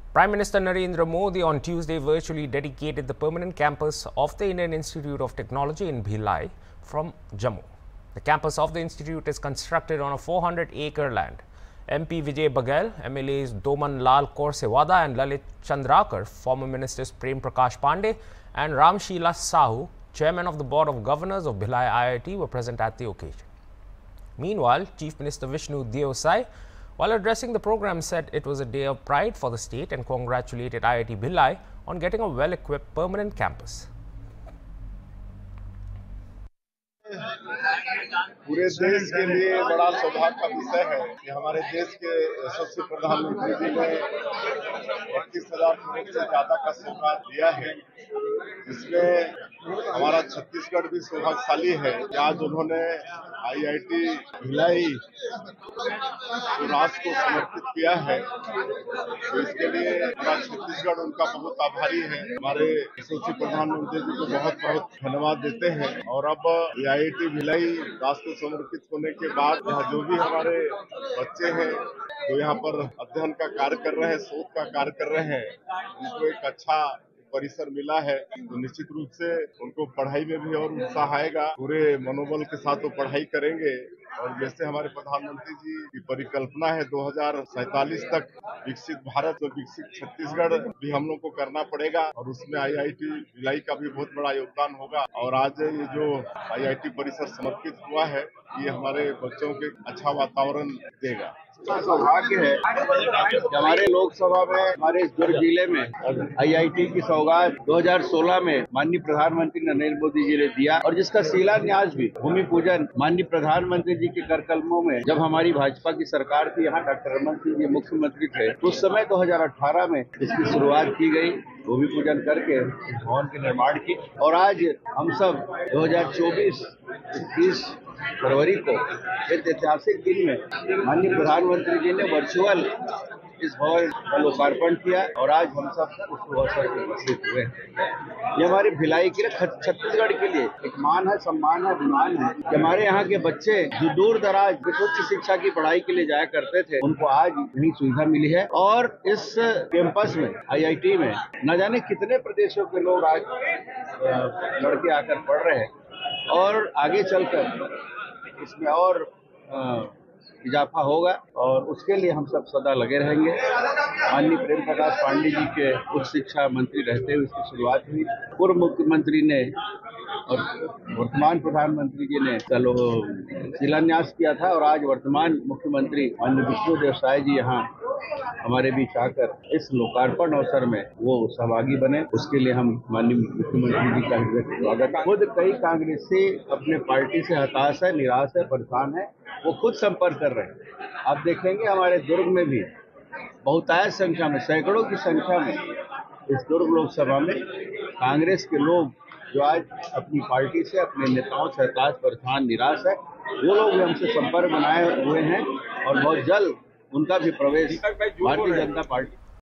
Prime Minister Narendra Modi on Tuesday virtually dedicated the permanent campus of the Indian Institute of Technology in Bhilai from Jammu. The campus of the institute is constructed on a 400-acre land. MP Vijay Baghel, MLAs Doman Lal Kaursewada and Lalit Chandrakar, former ministers Prem Prakash Pandey and Ram Sheela Sahu, chairman of the Board of Governors of Bhilai IIT, were present at the occasion. Meanwhile, Chief Minister Vishnu Deosai, while addressing the program, said it was a day of pride for the state and congratulated IIT Bhilai on getting a well-equipped permanent campus. पूरे देश के लिए बड़ा सौभाग्य का विषय है कि हमारे देश के यशस्वी प्रधानमंत्री जी ने 32,000 करोड़ से ज्यादा का सौगात दिया है, जिसमें हमारा छत्तीसगढ़ भी सौभाग्यशाली है। आज उन्होंने आईआईटी भिलाई को राष्ट्र को समर्पित किया है, तो इसके लिए हमारा छत्तीसगढ़ उनका बहुत आभारी है। हमारे यशस्वी प्रधानमंत्री जी को बहुत बहुत धन्यवाद देते हैं। और अब आईआईटी भिलाई राष्ट्र को समर्पित होने के बाद यहाँ जो भी हमारे बच्चे हैं जो यहाँ पर अध्ययन का कार्य कर रहे हैं, शोध का कार्य कर रहे हैं, उनको एक अच्छा परिसर मिला है, तो निश्चित रूप से उनको पढ़ाई में भी और उत्साह आएगा। पूरे मनोबल के साथ वो पढ़ाई करेंगे। और जैसे हमारे प्रधानमंत्री जी की परिकल्पना है 2047 तक विकसित भारत और विकसित छत्तीसगढ़ भी हम लोग को करना पड़ेगा, और उसमें आईआईटी भिलाई का भी बहुत बड़ा योगदान होगा। और आज ये जो आईआईटी परिसर समर्पित हुआ है, ये हमारे बच्चों के अच्छा वातावरण देगा। सौभाग्य है कि हमारे लोकसभा में हमारे इस दुर्ग जिले में आईआईटी की सौगात 2016 में माननीय प्रधानमंत्री नरेंद्र मोदी जी ने दिया, और जिसका शिलान्यास भी भूमि पूजन माननीय प्रधानमंत्री जी के कर कलमों में जब हमारी भाजपा की सरकार थी, यहाँ डॉक्टर रमन सिंह जी मुख्यमंत्री थे, उस समय 2018 में इसकी शुरुआत की गई, भूमि पूजन करके भवन के निर्माण की। और आज हम सब 2024-21 फरवरी को इस ऐतिहासिक दिन में माननीय प्रधानमंत्री जी ने वर्चुअल इस भवन का लोकार्पण किया, और आज हम सब उस अवसर पर उपस्थित हुए। ये हमारी भिलाई के लिए, छत्तीसगढ़ के लिए एक मान है, सम्मान है, अभिमान है कि हमारे यहाँ के बच्चे जो दूर दराज उच्च शिक्षा की पढ़ाई के लिए जाया करते थे, उनको आज नई सुविधा मिली है। और इस कैंपस में आईआईटी में न जाने कितने प्रदेशों के लोग आज लड़के आकर पढ़ रहे हैं, और आगे चलकर इसमें और इजाफा होगा, और उसके लिए हम सब सदा लगे रहेंगे। माननीय प्रेम प्रकाश पांडे जी के उच्च शिक्षा मंत्री रहते हुए इसकी शुरुआत हुई। पूर्व मुख्यमंत्री ने और वर्तमान प्रधानमंत्री जी ने चलो शिलान्यास किया था, और आज वर्तमान मुख्यमंत्री माननीय विष्णु देवसाई जी यहाँ हमारे बीच आकर इस लोकार्पण अवसर में वो सहभागी बने, उसके लिए हम माननीय मुख्यमंत्री जी का स्वागत। खुद कई कांग्रेसी अपने पार्टी से हताश है, निराश है, परेशान है, वो खुद संपर्क कर रहे हैं। आप देखेंगे हमारे दुर्ग में भी बहुतायत संख्या में, सैकड़ों की संख्या में इस दुर्ग लोकसभा में कांग्रेस के लोग जो आज अपनी पार्टी से, अपने नेताओं से हताश, परेशान, निराश है, वो लोग भी हमसे संपर्क बनाए हुए हैं, और बहुत जल्द उनका भी प्रवेश भारतीय जनता पार्टी